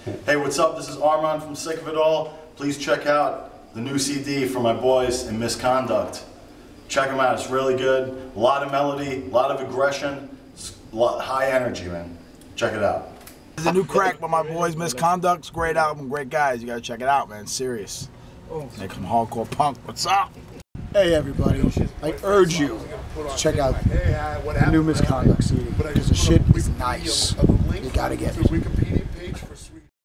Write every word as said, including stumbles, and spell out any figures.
Hey, what's up? This is Armand from Sick of It All. Please check out the new C D from my boys in Misconduct. Check them out. It's really good. A lot of melody, a lot of aggression, a lot, high energy, man. Check it out. This is a new crack by my boys, Misconducts. Great album, great guys. You gotta check it out, man. Serious. Make some hardcore punk. What's up? Hey everybody, I urge you to check out the new Misconduct C D because the shit is nice. You gotta get it.